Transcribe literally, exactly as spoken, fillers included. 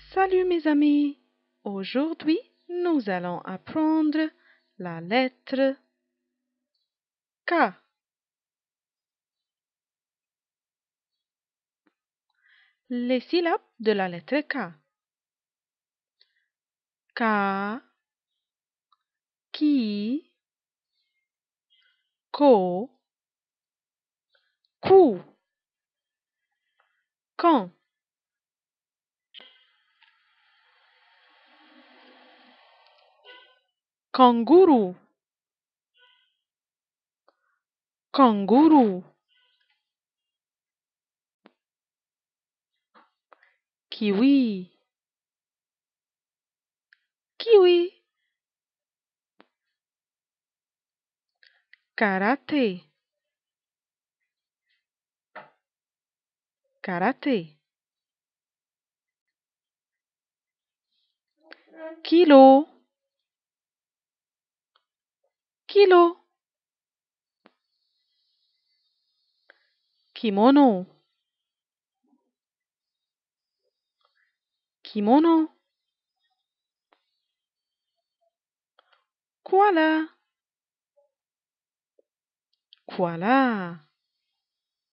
Salut mes amis! Aujourd'hui, nous allons apprendre la lettre K. Les syllabes de la lettre K. Ka, ki, ko, ku, quand. Kangourou, kangourou. Kiwi, kiwi. Karaté, karaté. Kilo, kilo. Kimono, kimono. Koala, koala.